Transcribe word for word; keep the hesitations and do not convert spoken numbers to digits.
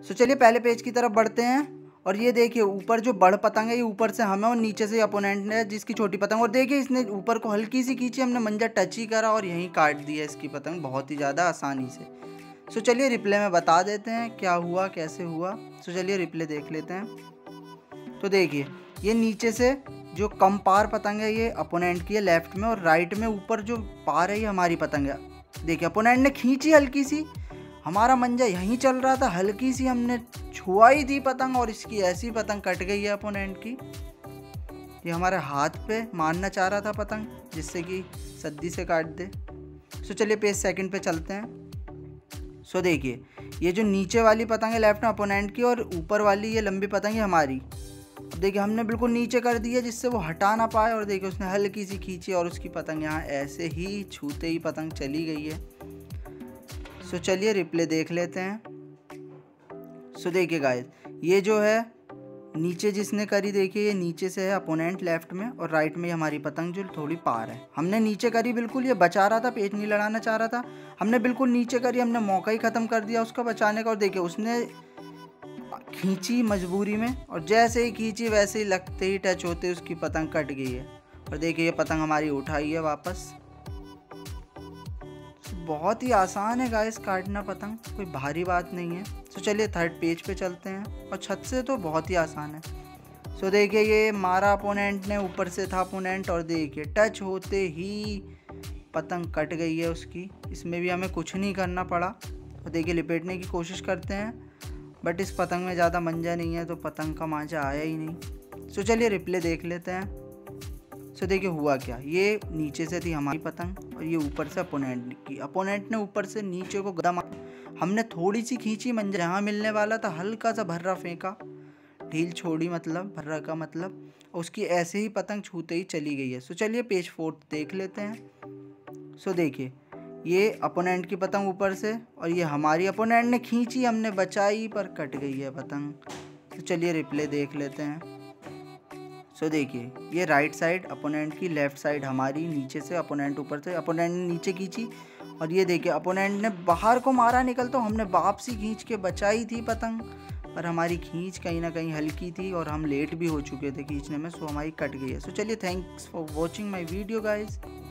सो चलिए पहले पेज की तरफ बढ़ते हैं और ये देखिए ऊपर जो बड़ पतंग है ये ऊपर से हमें और नीचे से अपोनेंट ने जिसकी छोटी पतंग, और देखिए इसने ऊपर को हल्की सी खींची, हमने मंजा टच ही करा और यहीं काट दिया इसकी पतंग बहुत ही ज़्यादा आसानी से। सो चलिए रिप्ले में बता देते हैं क्या हुआ कैसे हुआ। सो चलिए रिप्ले देख लेते हैं। तो देखिए ये नीचे से जो कम पार पतंग है ये अपोनेंट की है लेफ्ट में, और राइट में ऊपर जो पार है ये हमारी पतंग है। देखिए अपोनेंट ने खींची हल्की सी, हमारा मंजा यहीं चल रहा था, हल्की सी हमने छुआई थी पतंग और इसकी ऐसी पतंग कट गई है अपोनेंट की। ये हमारे हाथ पे मारना चाह रहा था पतंग जिससे कि सद्दी से काट दे। सो चलिए पेज सेकंड पे चलते हैं। सो देखिए ये जो नीचे वाली पतंग है लेफ्ट में अपोनेंट की और ऊपर वाली ये लंबी पतंग है हमारी। अब देखिए हमने बिल्कुल नीचे कर दिया जिससे वो हटा ना पाए, और देखिए उसने हल्की सी खींची और उसकी पतंग यहाँ ऐसे ही छूते ही पतंग चली गई है। सो चलिए रिप्ले देख लेते हैं। सो देखिए गाइस ये जो है नीचे जिसने करी, देखिए ये नीचे से है अपोनेंट लेफ्ट में, और राइट में हमारी पतंग जो थोड़ी पार है। हमने नीचे करी बिल्कुल, ये बचा रहा था, पेच नहीं लड़ाना चाह रहा था, हमने बिल्कुल नीचे करी, हमने मौका ही ख़त्म कर दिया उसका बचाने का। और देखिए उसने खींची मजबूरी में, और जैसे ही खींची वैसे ही लगते ही टच होते उसकी पतंग कट गई है। और देखिए ये पतंग हमारी उठाई है वापस। बहुत ही आसान है गाइस काटना पतंग, कोई भारी बात नहीं है। सो चलिए थर्ड पेज पे चलते हैं, और छत से तो बहुत ही आसान है। सो देखिए ये मारा अपोनेंट ने, ऊपर से था अपोनेंट, और देखिए टच होते ही पतंग कट गई है उसकी। इसमें भी हमें कुछ नहीं करना पड़ा। और देखिए लिपेटने की कोशिश करते हैं, बट इस पतंग में ज़्यादा मंजा नहीं है तो पतंग का मांझा आया ही नहीं। सो चलिए रिप्ले देख लेते हैं। सो देखिए हुआ क्या, ये नीचे से थी हमारी पतंग और ये ऊपर से अपोनेंट की। अपोनेंट ने ऊपर से नीचे को गदा मारा, हमने थोड़ी सी खींची, मंजा जहाँ मिलने वाला था हल्का सा भर्रा फेंका, ढील छोड़ी मतलब भर्रा का मतलब, उसकी ऐसे ही पतंग छूते ही चली गई है। सो चलिए पेज फोर्थ देख लेते हैं। सो देखिए ये अपोनेंट की पतंग ऊपर से, और ये हमारी अपोनेंट ने खींची, हमने बचाई पर कट गई है पतंग। तो चलिए रिप्ले देख लेते हैं। सो देखिए ये राइट साइड अपोनेंट की, लेफ्ट साइड हमारी, नीचे से अपोनेंट ऊपर से, अपोनेंट ने नीचे खींची, और ये देखिए अपोनेंट ने बाहर को मारा निकल, तो हमने वापसी खींच के बचाई थी पतंग, पर हमारी खींच कहीं ना कहीं हल्की थी और हम लेट भी हो चुके थे खींचने में, सो हमारी कट गई है। सो चलिए thanks for watching my video guys.